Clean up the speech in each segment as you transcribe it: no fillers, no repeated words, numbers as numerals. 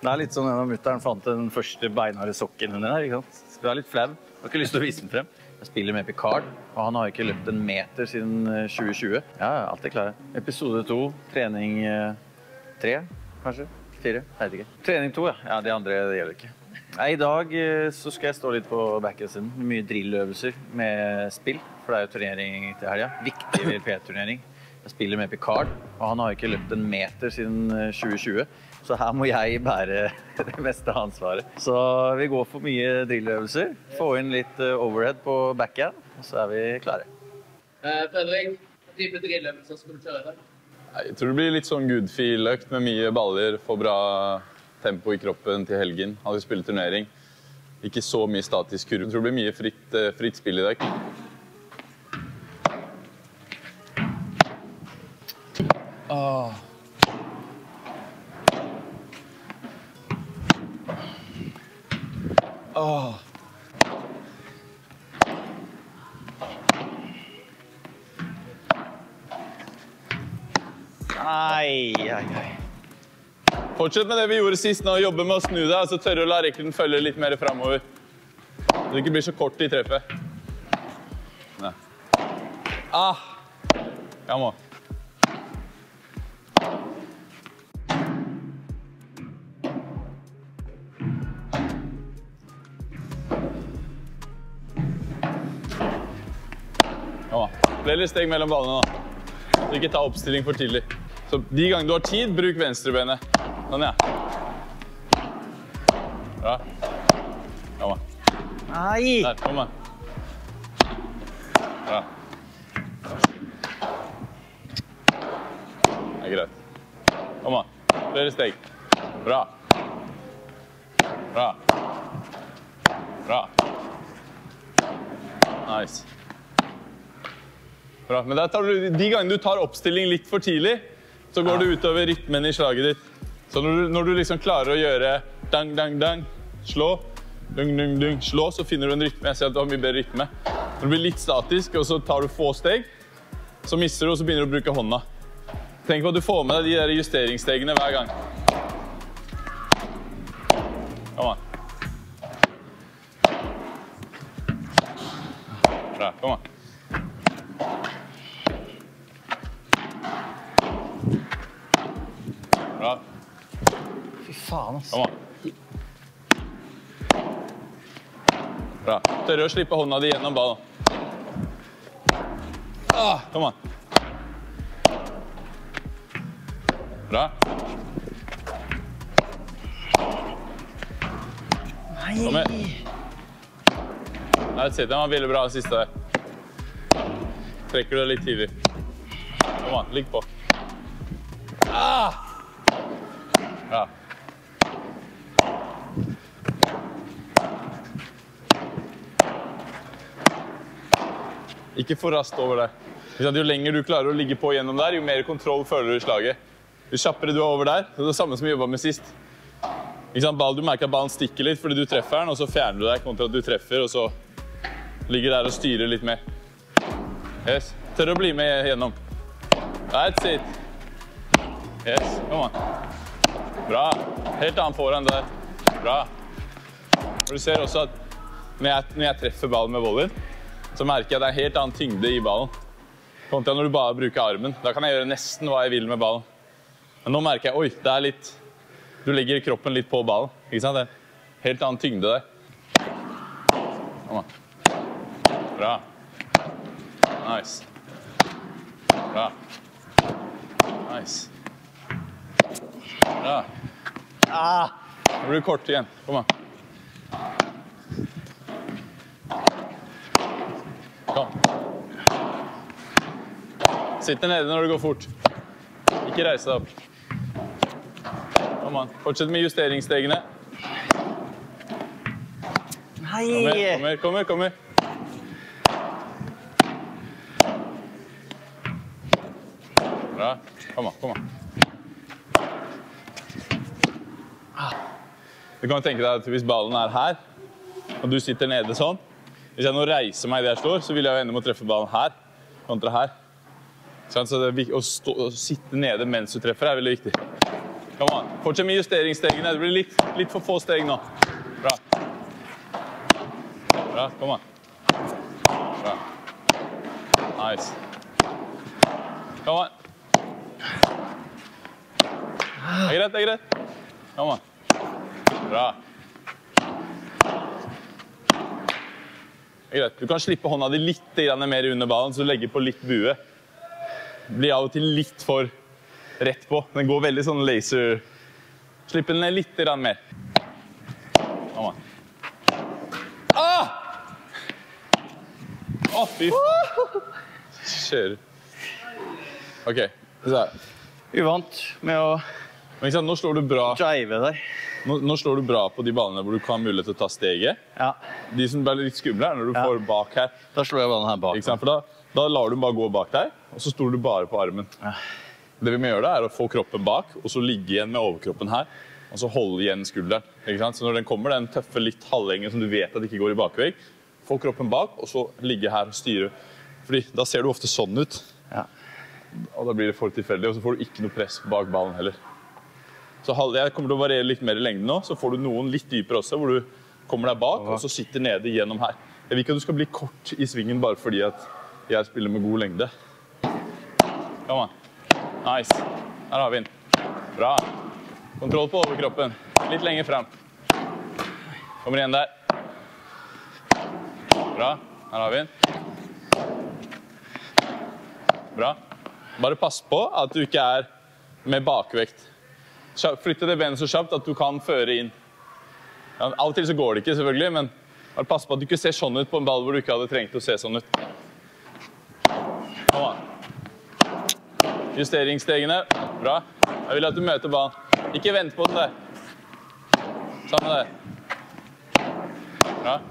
Det er litt sånn når mutteren fant den første beinharde sokken under her, ikke sant? Så det er litt flau. Jeg har ikke lyst til å vise den frem. Jeg spiller med Picard, og han har ikke løpt en meter siden 2020. Ja, alt er klare. Episode 2, trening 3, kanskje? 4? Jeg vet ikke. Trening 2, ja. Ja, de andre det gjelder ikke. Nei, i dag så skal jeg stå litt på backenden. Mye drilløvelser med spill, for det er jo turnering til helga. Viktig VLP-turnering. Jeg spiller med Picard, og han har ikke løpt en meter siden 2020. Så her må jeg bære det meste ansvaret. Så vi går for mye drilløvelser, få inn litt overhead på backhand, og så er vi klare. Fredrik, hva type drilløvelser skal du kjøre i dag? Jeg tror det blir litt sånn good-feel-økt med mye baller, få bra tempo i kroppen til helgen. Han skal spille turnering. Ikke så mye statisk kurv. Jeg tror det blir mye fritt spill i dag. Fortsett med det vi gjorde sist nå, jobbe med å snu deg, så tørre å la rekorden følge litt mer fremover. Så det ikke blir så kort i treffet. Nei. Kom on. Flere steg mellom ballene nå. Så ikke ta oppstilling for tidlig. Så de ganger du har tid, bruk venstrebenet. Sånn, ja. Bra. Kom an. Nei! Der, kom an. Bra. Det er greit. Kom an. Flere steg. Bra. Bra. Bra. Nice. Bra, men der tar du, de gangene du tar oppstilling litt for tidlig, så går du utover rytmen i slaget ditt. Så når du liksom klarer å gjøre dang, dang, dang, slå, dung, dung, dung, slå, så finner du en rytme. Jeg ser at du har mye bedre rytme. Når du blir litt statisk, og så tar du få steg, så mister du, og så begynner du å bruke hånda. Tenk på at du får med deg de der justeringsstegene hver gang. Kom an. Bra, kom an. Bra. Fy faen, ass. Kom an. Bra. Tørre å slippe hånda di gjennom ballen. Kom an. Bra. Nei! Kom her. That's it. Den var veldig bra siste der. Trekker du det litt tidlig. Kom an, ligg på. Bra. Ikke for raskt over der. Jo lenger du klarer å ligge på gjennom der, jo mer kontroll føler du i slaget. Jo kjappere du er over der, det er det samme som vi jobbet med sist. Du merker at ballen stikker litt fordi du treffer den, og så fjerner du deg kontra at du treffer, og så ligger der og styrer litt mer. Yes, tør å bli med gjennom. That's it. Yes, kom an. Bra. Helt annen foran der. Bra. Og du ser også at når jeg treffer ballen med volleyen, så merker jeg at det er helt annen tyngde i ballen. Kontra når du bare bruker armen. Da kan jeg gjøre nesten hva jeg vil med ballen. Men nå merker jeg, oi, det er litt... Du legger kroppen litt på ballen. Ikke sant? Det er helt annen tyngde der. Kom an. Bra. Nice. Bra. Nice. Bra. Nå blir du kort igjen. Kom an. Kom. Sitt nede når det går fort. Ikke reise deg opp. Kom an. Fortsett med justeringsstegene. Nei! Kom her. Bra. Kom an. Du kan tenke deg at hvis ballen er her, og du sitter nede sånn, hvis jeg nå reiser meg i det jeg slår, så vil jeg jo ende med å treffe ballen her, kontra her. Så å sitte nede mens du treffer er veldig viktig. Kom an. Fortsett med justeringsstegene. Det blir litt for få steg nå. Bra. Bra, kom an. Bra. Nice. Kom an. Det er greit. Kom an. Bra. Det er greit. Du kan slippe hånda di litt mer under ballen, så du legger på litt bue. Det blir av og til litt for rett på. Den går veldig sånn laser. Slipp den ned litt mer. Kom an. Fy faen. Kjører. Ok, så her. Uvant med å Nå slår du bra. drive der. Nå slår du bra på de ballene hvor du kan ha mulighet til å ta steget. Ja. De som blir litt skumle når du får bak her. Da slår jeg ballen her bak. Ikke sant? For da lar du bare gå bak deg, og så stoler du bare på armen. Ja. Det vi må gjøre da er å få kroppen bak, og så ligge igjen med overkroppen her, og så holde igjen skulderen. Ikke sant? Så når den kommer, den tøffe litt halvhengen som du vet at ikke går i bakvegg, få kroppen bak, og så ligge her og styre. Fordi da ser du ofte sånn ut. Ja. Og da blir det for tilfeldig, og så får du ikke noe press bak ballen heller. Så jeg kommer til å variere litt mer i lengden nå, så får du noen litt dypere også, hvor du kommer deg bak, og så sitter nede gjennom her. Jeg vil ikke at du skal bli kort i svingen bare fordi at jeg spiller med god lengde. Kom an. Nice. Her har vi den. Bra. Kontroll på overkroppen. Litt lenger frem. Kommer igjen der. Bra. Her har vi den. Bra. Bare pass på at du ikke er med bakvekt. Flytte det benet så kjapt at du kan føre inn. Ja, av og til så går det ikke, selvfølgelig, men bare pass på at du ikke ser sånn ut på en ball hvor du ikke hadde trengt å se sånn ut. Kom an. Justeringsstegene. Bra. Jeg vil at du møter ballen. Ikke vent på den der. Samme der. Bra.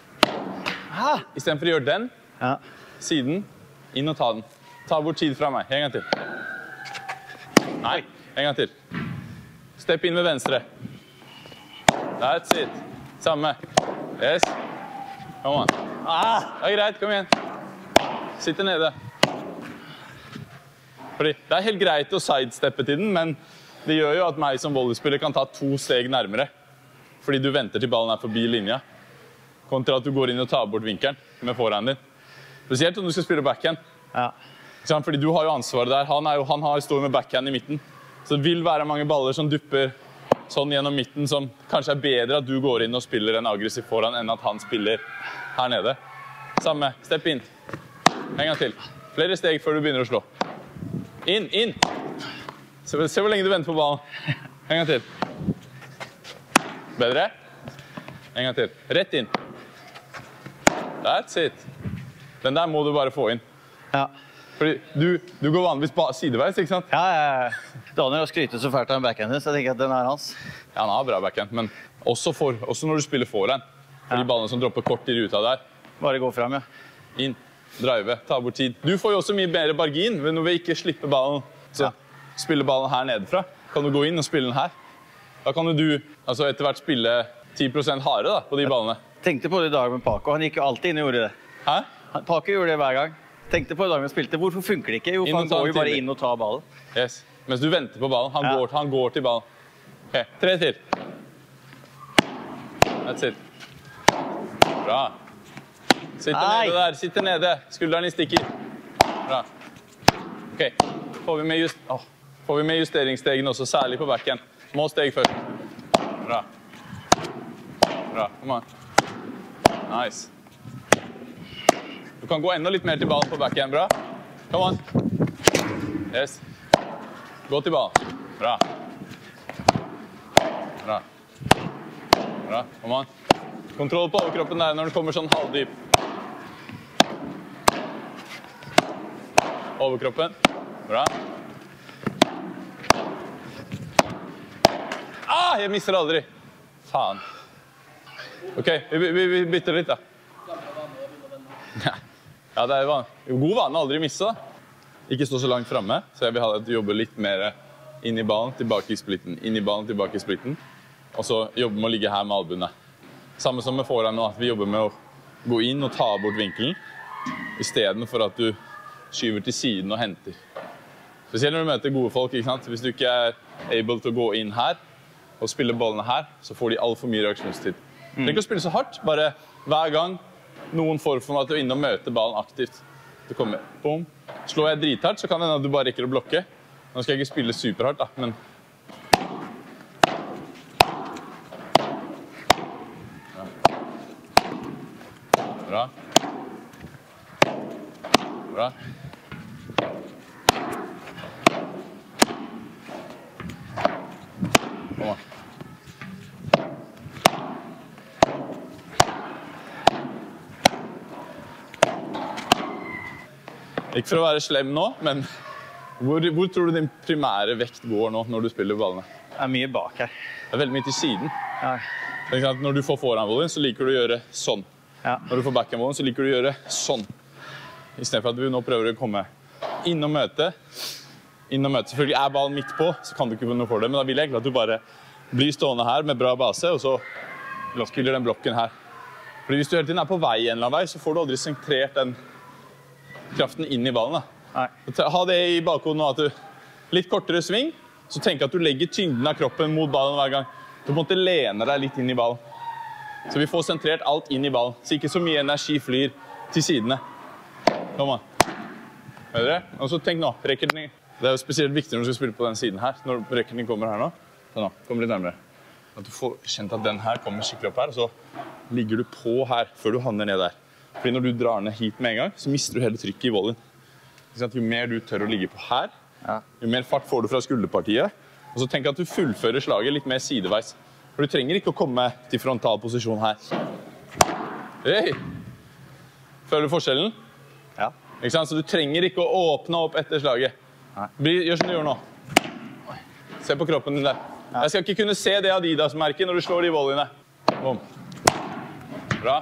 I stedet for å gjøre den, siden, inn og ta den. Ta bort tid fra meg. En gang til. Nei, en gang til. Stepp inn med venstre. That's it. Samme. Yes. Kom an. Det er greit, kom igjen. Sitte nede. Fordi det er helt greit å sidesteppe til den, men det gjør jo at meg som volleyspiller kan ta 2 steg nærmere. Fordi du venter til ballen er forbi linja. Kontra at du går inn og tar bort vinkelen med forehanden din. Spesielt om du skal spille backhand. Ja. Fordi du har jo ansvaret der. Han står med backhand i midten. Så det vil være mange baller som dupper sånn gjennom midten, som kanskje er bedre at du går inn og spiller en aggressiv foran enn at han spiller her nede. Samme. Stepp inn. En gang til. Flere steg før du begynner å slå. Inn, inn. Se hvor lenge du venter på ballen. En gang til. Bedre. En gang til. Rett inn. That's it. Den der må du bare få inn. Ja. Fordi du går vanligvis sideveis, ikke sant? Ja. Daniel har skrytet så fælt av en backhand, så jeg tenker at den er hans. Ja, han har bra backhand, men også når du spiller forehand. For de ballene som dropper kort i ruta der. Bare gå frem, ja. Inn, drive, ta bort tid. Du får jo også mye bedre margin når vi ikke slipper ballen. Så spiller ballen her nedefra. Kan du gå inn og spille den her? Da kan du etter hvert spille 10% hardere da, på de ballene. Tenkte på det i dag med Paco. Han gikk jo alltid inn og gjorde det. Hæ? Paco gjorde det hver gang. Tenkte på det i dag vi spilte. Hvorfor funker det ikke? Jo, for han går jo bare inn og tar ballen. Yes. Mens du venter på ballen. Han går til ballen. Ok, 3 til. That's it. Bra. Sitter nede der. Sitter nede. Skulderen i stikker. Bra. Ok. Får vi med justeringsstegene også, særlig på backen. Små steg først. Bra. Bra. Kom an. Nice. Du kan gå enda litt mer til ballen på backen. Bra. Kom an. Yes. Gå til ballen. Bra. Bra. Bra. Kom an. Kontroll på overkroppen der når du kommer sånn halvdyp. Overkroppen. Bra. Jeg misser aldri. Faen. Ok, vi bytter litt da. Ja, det er god vane å aldri misse da. Ikke stå så langt fremme, så jeg vil jobbe litt mer inn i ballen, tilbake i splitten, inn i ballen, tilbake i splitten. Og så jobbe med å ligge her med albuene. Samme som med forhånd nå, at vi jobber med å gå inn og ta bort vinkelen, i stedet for at du skyver til siden og henter. Spesielt når du møter gode folk, ikke sant? Hvis du ikke er able til å gå inn her og spille ballene her, så får de alt for mye reaksjonstid. Du trenger ikke å spille så hardt, bare hver gang noen får for meg at du er inne og møter ballen aktivt. Det kommer, boom. Slår jeg drithardt, så kan det hende at du bare rekker å blokke. Nå skal jeg ikke spille superhardt, da, men... Bra. Bra. Kom an. Ikke for å være slem nå, men hvor tror du din primære vekt går nå når du spiller ballene? Det er mye bak her. Det er veldig mye til siden. Ja. Når du får foranvolleyen, så liker du å gjøre sånn. Ja. Når du får backhandvolleyen, så liker du å gjøre sånn. I stedet for at du nå prøver å komme inn og møte. Selvfølgelig er ballen midt på, så kan du ikke få noe for det, men da vil jeg egentlig at du bare blir stående her med bra base, og så spiller den blokken her. Fordi hvis du hele tiden er på vei en eller annen vei, så får du aldri sentrert den kraften inn i ballen. Da. Ha det i bakhodet nå at du litt kortere sving, så tenk at du legger tyngden av kroppen mot ballen hver gang. Du måtte lene deg litt inn i ballen. Så vi får sentrert alt inn i ballen, så ikke så mye energi flyr til sidene. Kom an. Hører dere? Og så tenk nå, rekker den. Det er jo spesielt viktig når du skal spille på den siden her, når rekker den kommer her nå. Sånn nå, kommer litt nærmere. At du får kjent at den her kommer skikkelig opp her, og så ligger du på her før du havner ned der. Fordi når du drar ned hit med en gang, så mister du hele trykket i volleyen. Jo mer du tør å ligge på her, jo mer fart får du fra skulderpartiet. Og så tenk at du fullfører slaget litt mer sideveis. For du trenger ikke å komme til frontal posisjon her. Hei! Føler du forskjellen? Ja. Ikke sant? Så du trenger ikke å åpne opp etter slaget. Gjør som du gjør nå. Se på kroppen din der. Jeg skal ikke kunne se det Adidas-merket når du slår de volleyene. Boom. Bra.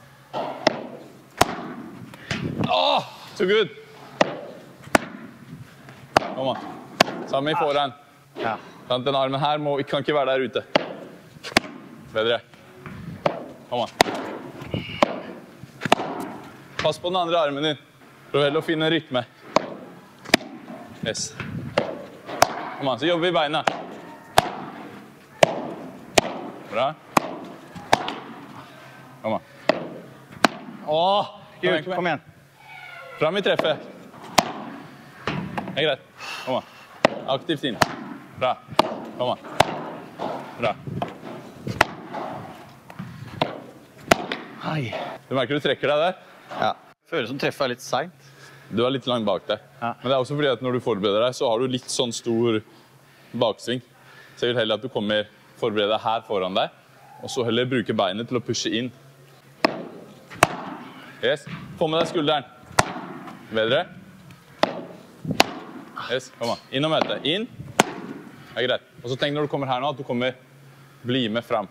Åh, so good. Kom an. Samme i forhånd. Ja. Den armen her kan ikke være der ute. Bedre. Kom an. Pass på den andre armen din. Prøv heller å finne en rytme. Yes. Kom an, så jobber vi beina. Bra. Kom an. Åh, kom igjen. Fram i treffet. Det er greit. Kom an. Aktivt inn. Bra. Kom an. Bra. Hei. Du merker du trekker deg der? Ja. Føler som treffet er litt sent. Du er litt langt bak deg. Ja. Men det er også fordi at når du forbereder deg, så har du litt sånn stor baksving. Så jeg vil heller at du forbereder deg her foran deg, og så heller bruke beinet til å pushe inn. Yes. Få med deg skulderen. Bedre. Yes, kom an. Inn og møte. Inn. Det er greit. Og så tenk når du kommer her nå, at du bli med fram.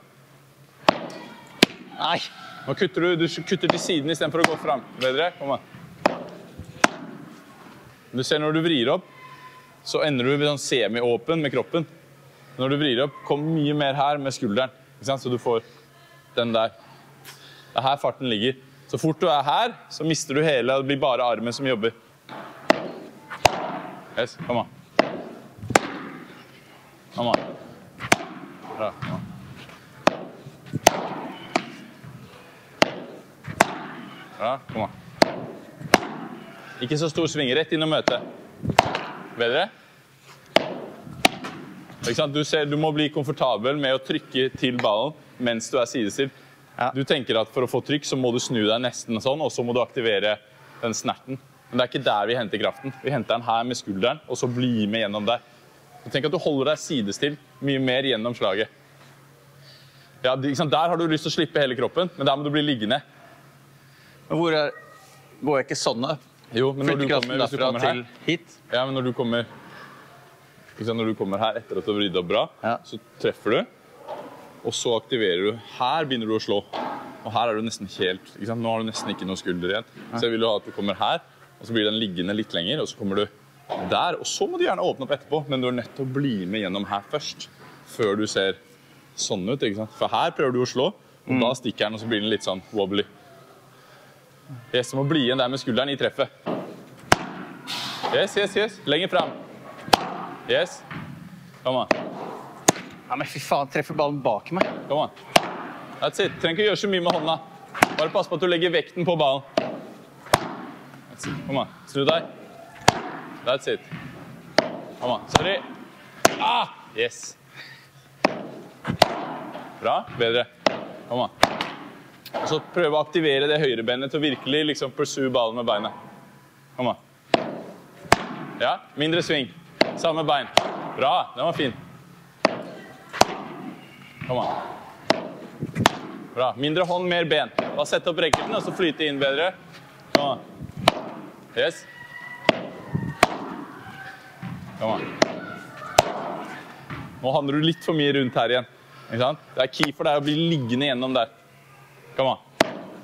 Nei. Nå kutter du kutter til siden i stedet for å gå fram. Bedre. Kom an. Du ser når du vrir opp, så ender du sånn semi-åpen med kroppen. Når du vrir opp, kom mye mer her med skulderen. Ikke sant? Så du får den der. Det er her farten ligger. Så fort du er her, så mister du hele, det blir bare armen som jobber. Yes, kom an. Kom an. Bra, kom an. Bra, kom an. Ikke så stor sving, rett inn og møte. Bedre? Ikke sant? Du må bli komfortabel med å trykke til ballen mens du er sidestilt. Ja. Du tenker at for å få trykk så må du snu deg nesten sånn, og så må du aktivere den snerten. Men det er ikke der vi henter kraften. Vi henter den her med skulderen, og så bli med gjennom der. Tenk at du holder deg sidestilt mye mer gjennom slaget. Ja, ikke sant? Der har du lyst til å slippe hele kroppen, men der må du bli liggende. Men går jeg ikke sånn opp? Jo, men når du kommer, hvis du kommer her, til hit. ja, men når du kommer her etter at du har vridd opp bra, så treffer du, og så aktiverer du. Her begynner du å slå, og her er du nesten helt, ikke sant? Nå har du nesten ikke noe skulder igjen. Så jeg vil ha at du kommer her, og så blir den liggende litt lenger, og så kommer du der, og så må du gjerne åpne opp etterpå, men du er nødt til å bli med gjennom her først, før du ser sånn ut, ikke sant? For her prøver du å slå, og da stikker den, og så blir den litt sånn wobbly. Yes, du må bli igjen der med skulderen i treffet. Yes, yes, yes. Lenger frem. Yes. Kom an. Ja, men fy faen, treffer ballen bak meg. Kom an. That's it. Trenger ikke gjøre så mye med hånda. Bare pass på at du legger vekten på ballen. That's it. Kom an. Snu deg. That's it. Kom an. Sorry. Ah! Yes. Bra. Bedre. Kom an. Og så prøve å aktivere det høyre benet til å virkelig liksom pursue ballen med beinet. Kom an. Ja, mindre sving. Samme bein. Bra. Den var fin. Kom an. Bra. Mindre hånd, mer ben. Bare sett opp racketen, og så flyte inn bedre. Kom an. Yes. Kom an. Nå handler du litt for mye rundt her igjen. Ikke sant? Det er key for deg å bli liggende gjennom der. Kom an.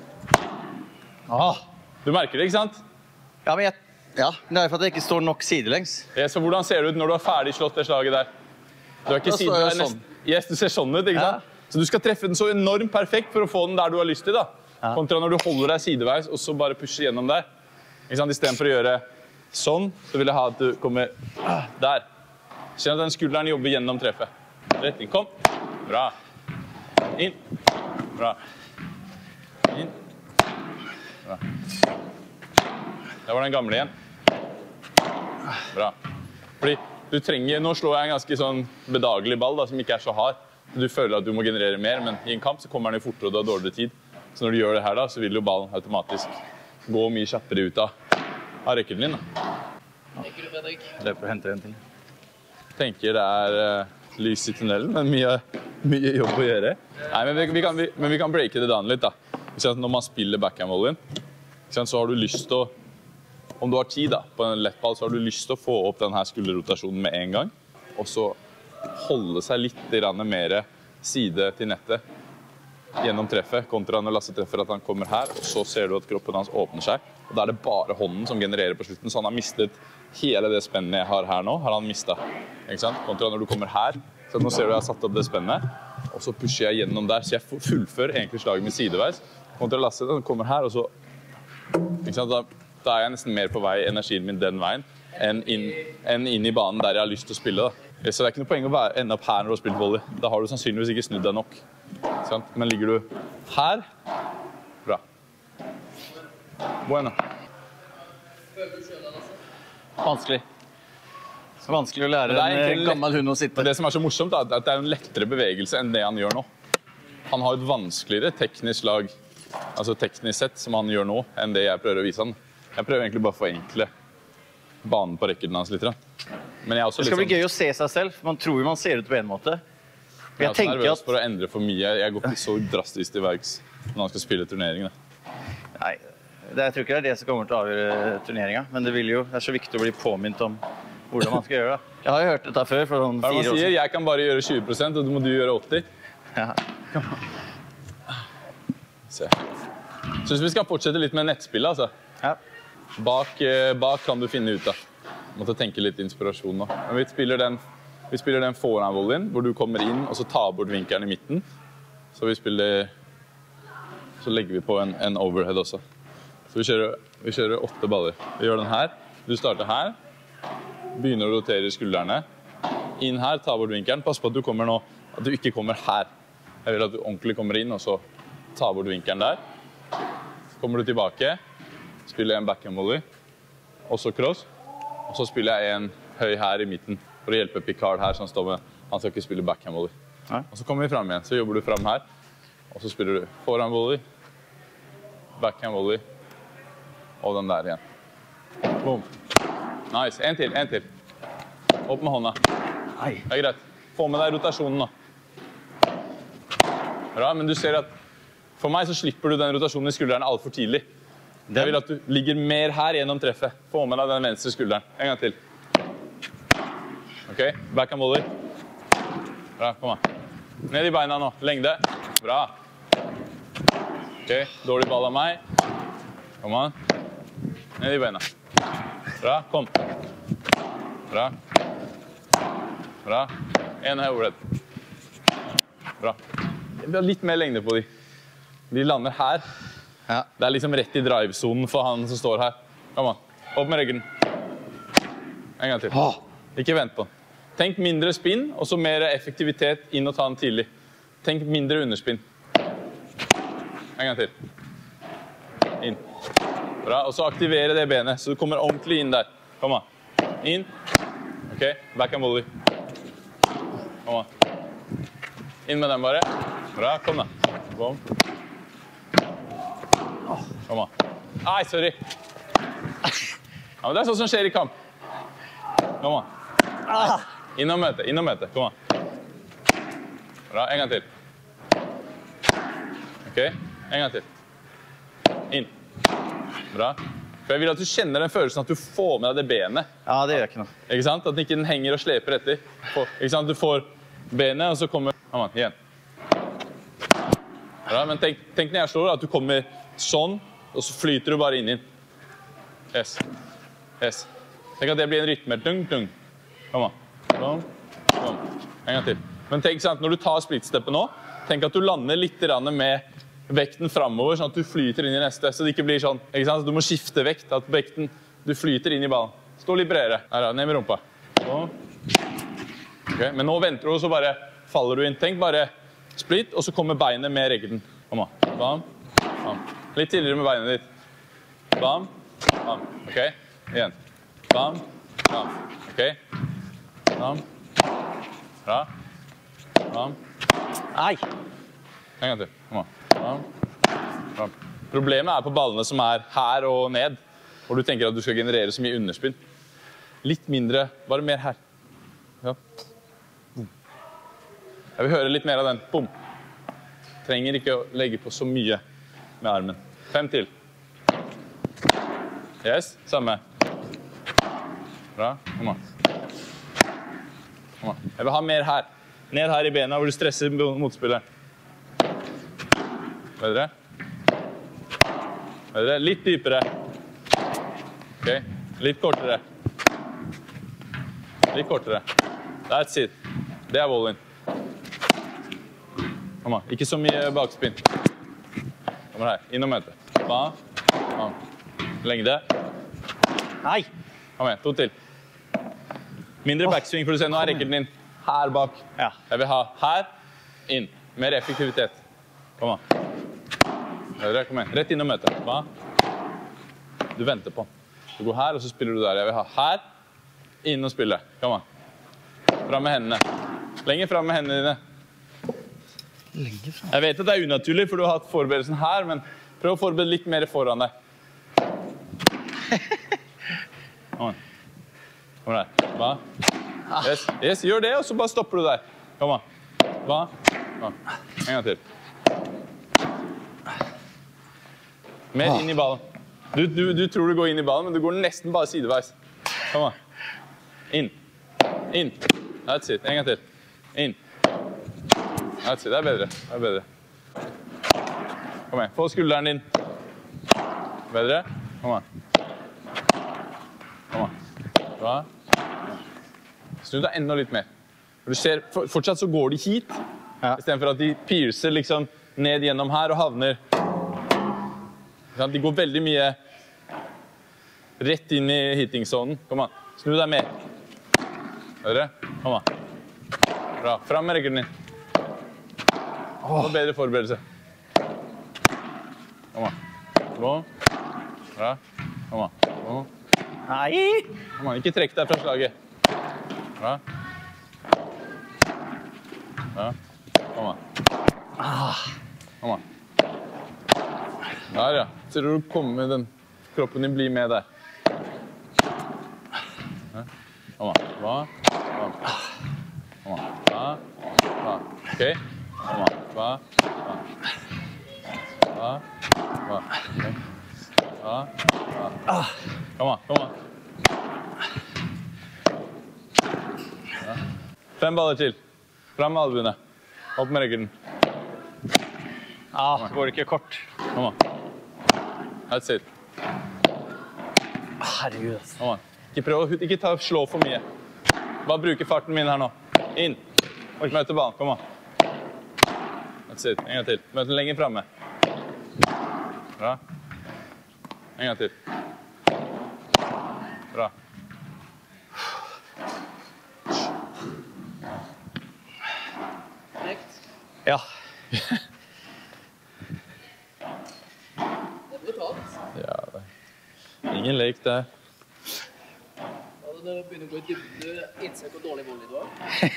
Du merker det, ikke sant? Ja, men det er for at jeg ikke står nok sidelengs. Yes, så hvordan ser det ut når du har ferdig slått det slaget der? Du har ikke Da står jeg sånn. Yes, du ser sånn ut, ikke sant? Ja. Så du skal treffe den så enormt perfekt for å få den der du har lyst til, da. Ja. Kontra når du holder deg sideveis, og så bare pusher gjennom der. Ikke sant? I stedet for å gjøre sånn, så vil jeg ha at du kommer der. Kjenn at den skulderen jobber gjennom treffet. Rett inn, kom. Bra. Inn. Bra. Inn. Bra. Der var den gamle igjen. Bra. Fordi du trenger, nå slår jeg en ganske sånn bedagelig ball da, som ikke er så hard. Du føler at du må generere mer, men i en kamp så kommer den jo fortere og du har dårligere tid. Så når du gjør det her da, så vil jo ballen automatisk gå mye kjappere ut av rekken din da. Tenker du, Fredrik? Løper og henter en til. Tenker det er lys i tunnelen, men mye jobb å gjøre. Nei, men vi kan breake det down litt da. Når man spiller backhand-volleyen, så har du lyst til å, om du har tid da, på en lett ball, så har du lyst til å få opp denne skulderrotasjonen med en gang, og så holde seg litt mer side til nettet gjennom treffet, kontra når Lasse treffer at han kommer her, og så ser du at kroppen hans åpner seg, og da er det bare hånden som genererer på slutten, så han har mistet hele det spennet jeg har her nå, har han mistet, ikke sant? Kontra når du kommer her, så nå ser du jeg har satt opp det spennet, og så pusher jeg gjennom der, så jeg fullfører egentlig slaget med sideveis, kontra Lasse, han kommer her, og så, ikke sant, da er jeg nesten mer på vei energien min den veien, enn inn i banen der jeg har lyst til å spille da. Så det er ikke noe poeng å ende opp her når du har spilt volley. Da har du sannsynligvis ikke snudd deg nok. Men ligger du her, bra. Bueno. Vanskelig. Vanskelig å lære en gammel hund å sitte. Det som er så morsomt da, er at det er en lettere bevegelse enn det han gjør nå. Han har et vanskeligere teknisk slag, altså teknisk sett, som han gjør nå, enn det jeg prøver å vise han. Jeg prøver egentlig bare å forenkle banen på rekken hans litt. Men jeg er også det skal bli gøy å se seg selv. Man tror jo man ser ut på en måte. Jeg er også nervøs for å endre for mye. Jeg går ikke så drastisk til verks når han skal spille turneringen. Nei, jeg tror ikke det er det som kommer til å avgjøre turneringen. Men det er så viktig å bli påminnet om hvordan man skal gjøre det. Jeg har jo hørt dette før for noen 4 år siden. Jeg kan bare gjøre 20%, og du må gjøre 80%. Ja. Se. Synes vi skal fortsette litt med nettspillet, altså. Ja. Bak kan du finne ut da. Måtte tenke litt inspirasjon nå. Men vi spiller den foran-volleyen, hvor du kommer inn, og så tar bort vinkelen i midten. Så legger vi på en overhead også. Så vi kjører 8 baller. Vi gjør den her. Du starter her. Begynner å rotere skuldrene. Inn her, tar bort vinkelen. Pass på at du ikke kommer her. Jeg vil at du ordentlig kommer inn, og så tar bort vinkelen der. Så kommer du tilbake. Spiller en backhand volley, og så cross, og så spiller jeg en høy her i midten for å hjelpe Picard her, som står med, han skal ikke spille backhand volley. Ja. Og så kommer vi frem igjen, så jobber du frem her, og så spiller du foran volley, backhand volley, og den der igjen. Boom. Nice, en til. Opp med hånda. Det er greit. Få med deg rotasjonen nå. Bra, men du ser at for meg så slipper du den rotasjonen i skulderen alt for tidlig. Jeg vil at du ligger mer her gjennom treffet. Få med deg den venstre skulderen. En gang til. Ok, backhand volley. Bra, kom an. Ned i beina nå. Lengde. Bra. Ok, dårlig ball av meg. Kom an. Ned i beina. Bra, kom. Bra. Bra. En her overhead. Bra. Vi har litt mer lengde på de. De lander her. Ja. Det er liksom rett i drivezonen for han som står her. Kom an. Opp med ryggen. En gang til. Ikke vent på den. Tenk mindre spinn, og så mer effektivitet inn og ta den tidlig. Tenk mindre underspinn. En gang til. Inn. Bra, og så aktivere det benet, så du kommer ordentlig inn der. Kom an. Inn. Ok, backhand volley. Kom an. Inn med den bare. Bra, kom da. Kom. Kom an. Nei, sorry. Ja, men det sånn som skjer i kamp. Kom an. Inn og møte, kom an. Bra, en gang til. Ok, en gang til. Inn. Bra. For jeg vil at du kjenner den følelsen at du får med deg det benet. Ja, det gjør ikke noe. Ikke sant? At den ikke henger og sleper etter. Ikke sant? Du får benet, og så kommer... Kom an, igjen. Bra, men tenk når jeg slår at du kommer sånn, og så flyter du bare inn. Yes. Yes. Tenk at det blir en rytme. Dung, dung. Kom an. Kom. Kom. En gang til. Men tenk sant, når du tar splitsteppet nå, tenk at du lander litt med vekten fremover, sånn at du flyter inn i neste, så det ikke blir sånn, ikke sant? Så du må skifte vekt, at vekten, du flyter inn i ballen. Stå litt bredere. Her, ned med rumpa. Sånn. Okay. Men nå venter du, og så bare faller du inn. Tenk bare split, og så kommer beinet med reggen. Kom an. Bam. Bam. Litt tidligere med beinet ditt. Bam. Bam. Ok. Igjen. Bam. Bam. Ok. Bam. Bra. Bam. Nei! En gang til. Kom an. Bam. Bam. Problemet er på ballene som er her og ned, hvor du tenker at du skal generere så mye underspinn. Litt mindre, bare mer her. Ja. Jeg vil høre litt mer av den. Boom. Trenger ikke å legge på så mye med armen. 5 til. Yes, samme. Bra, kom an. Kom an. Jeg vil ha mer her. Ned her i bena hvor du stresser motspilleren. Bedre. Bedre. Litt dypere. Ok, litt kortere. Litt kortere. That's it. Det er volleyen. Kom an, ikke så mye bakspinn. Kom her, inn og møte. Bam, bam. Lengde. Nei! Kom igjen, 2 til. Mindre backswing, for du ser, nå er rekken din her bak. Ja. Jeg vil ha her, inn. Mer effektivitet. Kom an. Bedre, kom igjen. Rett inn og møte. Bam. Du venter på den. Du går her, og så spiller du der. Jeg vil ha her, inn og spille. Kom an. Fram med hendene. Lenger fram med hendene dine. Jeg vet at det er unaturlig, for du har hatt forberedelsen her, men prøv å forberede litt mer foran deg. Kom an. Kom her. Hva? Yes. Yes, gjør det, og så bare stopper du der. Kom an. Hva? Hva? En gang til. Mer inn i ballen. Du tror du går inn i ballen, men du går nesten bare sideveis. Kom an. Inn. Inn. That's it. En gang til. Inn. That's it. Det er bedre. Det er bedre. Kom igjen. Få skulderen din. Bedre. Kom an. Kom an. Bra. Snu deg enda litt mer. Du ser, fortsatt så går de hit, Ja. I stedet for at de piercer liksom ned gjennom her og havner. De går veldig mye rett inn i hittingsonen. Kom an. Snu deg mer. Bedre. Kom an. Bra. Fram med regelen din. Og bedre forberedelse. Kom an. Kom. Bra. Kom an. Kom. Nei! Kom an. Ikke trekk deg fra slaget. Bra. Bra. Kom an. Kom an. Der, ja. Ser du kommer med den kroppen din blir med der. Kom an. Bra. Kom an. Kom an. Bra. Bra. Ok. Kom an. Bra. Bra. Bra. Bra. Okay. Bra. Bra. Kom an. Kom an. Ja. 5 baller til. Fram med albuene. Opp med regelen. Ja, går det ikke kort. Kom an. That's it. Herregud, altså. Kom an. Ikke slå for mye. Bare bruke farten min her nå. Inn. Møte ballen. Kom an. That's it. En gang til. Møte den lenger fremme. Bra. En gang til. Bra. Det blir brutalt. Ja, det er ingen lek der. Når du begynner å gå i dybden, du innser hvor dårlig volley du har.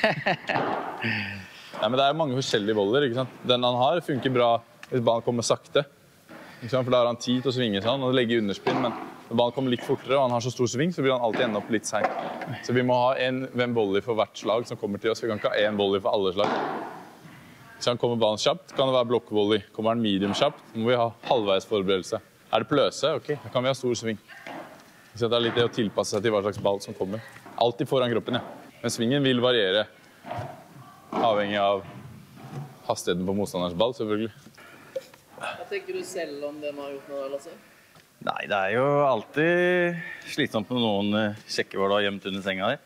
Nei, men det er mange forskjellige boller, ikke sant? Den han har funker bra hvis ballen kommer sakte. Ikke sant? For da har han tid til å svinge sånn og legge i underspinn, men når ballen kommer litt fortere og han har så stor sving, så vil han alltid ende opp litt sent. Så vi må ha en volley for hvert slag som kommer til oss. Vi kan ikke ha en volley for alle slag. Hvis han kommer ballen kjapt, kan det være blokkvolley. Kommer han medium kjapt, må vi ha halvveis forberedelse. Er det pløse? Ok, da kan vi ha stor sving. Så det er litt det å tilpasse seg til hva slags ball som kommer. Alltid foran kroppen, ja. Men svingen vil variere, avhengig av hastigheten på motstanders ball, selvfølgelig. Hva tenker du selv om det man har gjort nå, Lasse? Nei, det er jo alltid slitsomt med noen sjekker hva du har gjemt under senga der.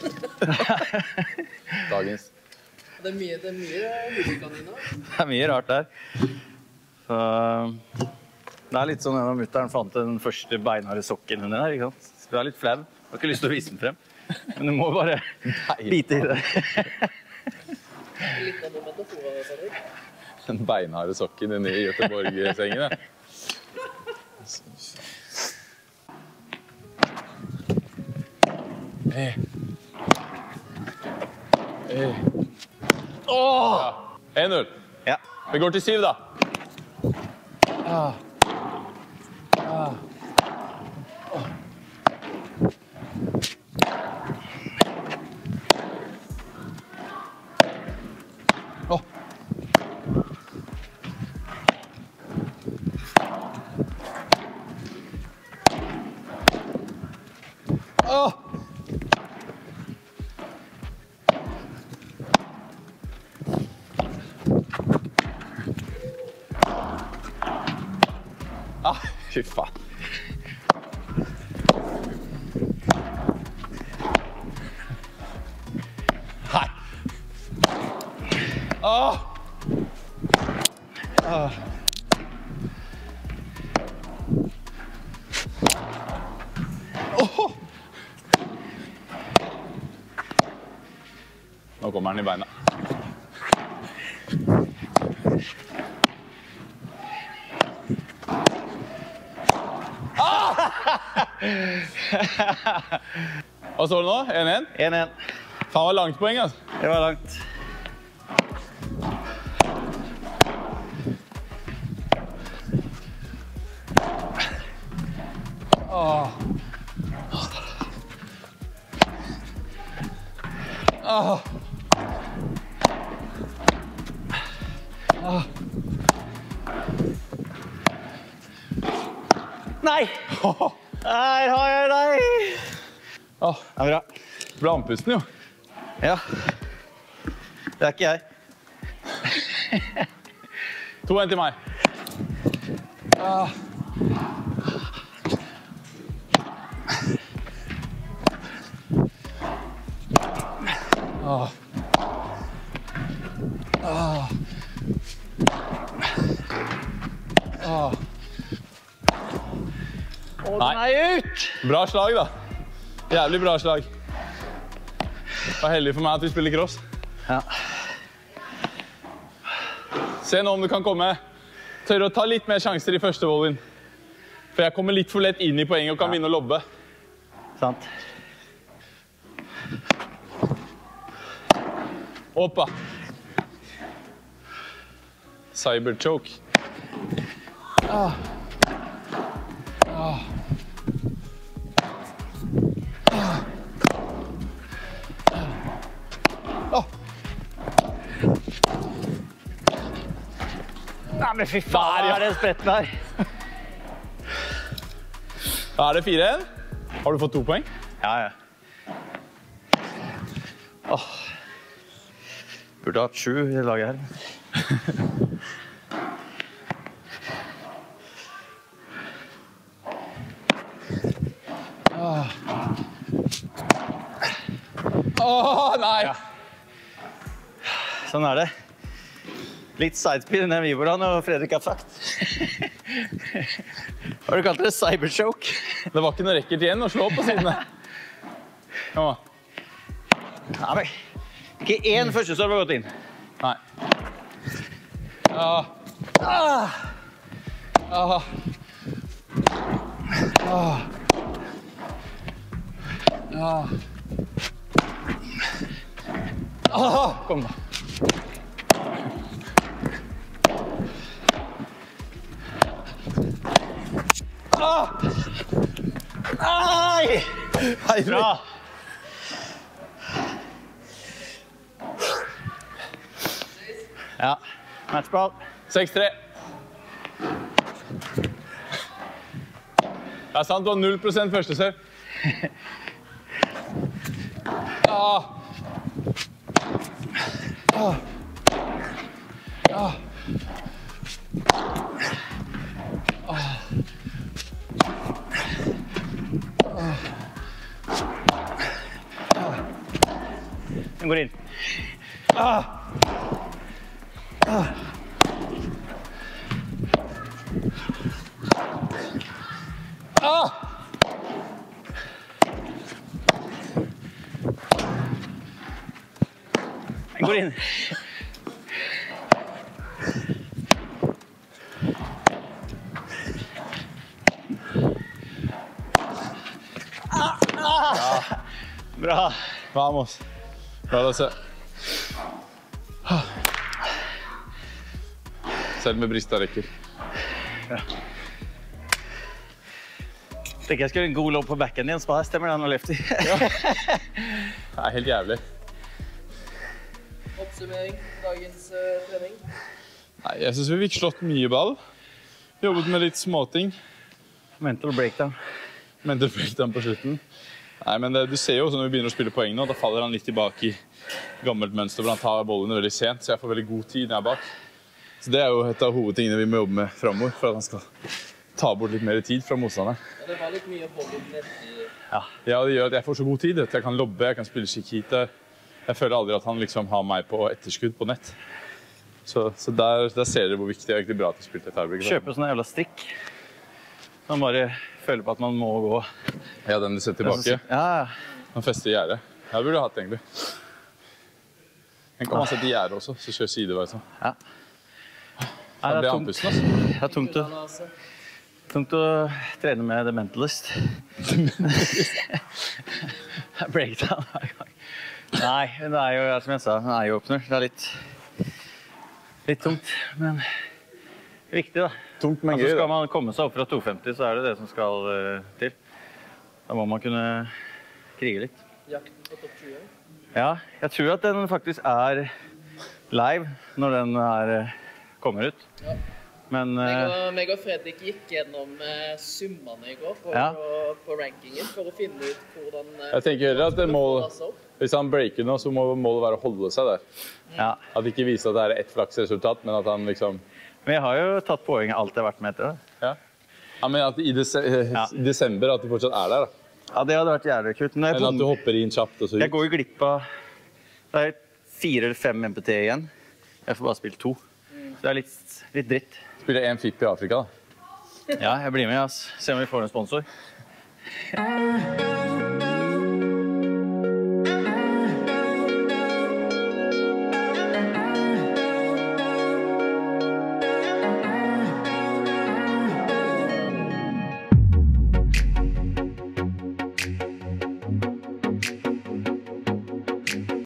Dagens. Det er mye hovedkaniner. Det er mye rart der. Så det er litt sånn når mutteren fant den første beinharde sokken under her, ikke sant? Så du er litt flau. Du har ikke lyst til å vise den frem. Men du må bare bite i det. Litt av noen metaforer, Fredrik. Den beinharde sokken inne i Göteborg-sengen, ja. Ja. 1-0. Ja. Vi går til 7 da. Fy faen. Nei. Nå kommer han i beina. Hva står det nå? 1-1? 1-1. Faen, var langt poeng, altså. Det var langt. Nei! Her har jeg deg! Det er bra. Du ble andpusten, jo. Ja. Det er ikke jeg. 2-1 til meg. Nei. Den er ut! Bra slag, da. Jævlig bra slag. Det var heldig for meg at vi spiller cross. Ja. Se nå om du kan komme. Tørre å ta litt mer sjanser i første volleyen. For jeg kommer litt for lett inn i poenget og kan begynne å lobbe. Sant. Oppa. Cyberchoke. Nei, men fy faen, hva er den spretten her? Da er det 4-1. Har du fått 2 poeng? Ja. Burde hatt 7 i laget her. Nei! Ja. Sånn er det. Litt sidespin i den Viboraen, og Fredrik har sagt. Har du kalt det cyberchoke? Det var ikke noe rekkert igjen å slå på sidene. Kom da. Ja, men ikke én første serve har gått inn. Nei. Ah. Ah. Ah. Ah. Ah. Ah. Kom da. Ah. Nei! Bra. Ja, matchball. 6-3. Det er sant, du har 0% første serv. Ah. Ah. Ah. Den går inn. Ah. Ah. Ah. Den går inn. Ah. Ah. Bra. Vamos. Bra, da se. Selv med brista rekker. Ja. Tenker jeg skulle en god lobb på backen din, så stemmer det han og lefty. Ja. Det er helt jævlig. Oppsummering, dagens trening. Nei, jeg synes vi fikk slått mye ball. Jobbet med litt småting. Mental breakdown. Mental breakdown på slutten. Nei, men du ser jo også når vi begynner å spille poeng nå, da faller han litt tilbake i gammelt mønster, hvor han tar bollene veldig sent, så jeg får veldig god tid når jeg er bak. Så det er jo et av hovedtingene vi må jobbe med fremover, for at han skal ta bort litt mer tid fra motstanderen. Ja, det var litt mye volumen etter. Ja, det gjør at jeg får så god tid. Jeg kan lobbe, jeg kan spille Chiquita. Jeg føler aldri at han liksom har meg på etterskudd på nett. Så der ser dere hvor viktig det er egentlig bra at du spilte et tiebreak. Kjøpe sånne jævla strikk. Man bare føler på at man må gå. Ja, den du setter tilbake. Ja. Den fester i gjerdet. Ja, det burde du hatt egentlig. Den kan man sette i gjerdet også, så kjør sideveis. Ja. Det blir andpusten, altså. Det er tungt å trene med The Mentalist. Breakdown hver gang. Nei, det er jo, som jeg sa, en eye-opener. Det er litt tungt, men viktig da. Tungt, men gøy. Altså, skal man komme seg opp fra 250, så er det det som skal til. Da må man kunne krige litt. Jakten på topp 20? Ja, jeg tror at den faktisk er live når den kommer ut. Ja. Men meg og Fredrik gikk gjennom summene i går på rankingen for å finne ut hvordan jeg tenker heller at hvis han breaker nå, så må målet være å holde seg der. Ja. At ikke vise at det er ett flaksresultat, men at han liksom... Men jeg har jo tatt poeng alt jeg har vært med etter det. Ja. Ja, men at i desember at du fortsatt er der da. Ja, det hadde vært jævlig kult. Enn at du hopper inn kjapt og så ut. Jeg går jo glipp av... Det er 4 eller 5 MPT igjen. Jeg får bare spille 2. Så det er litt dritt. Spiller 1 FIP i Afrika da. Ja, jeg blir med, ass. Se om vi får en sponsor.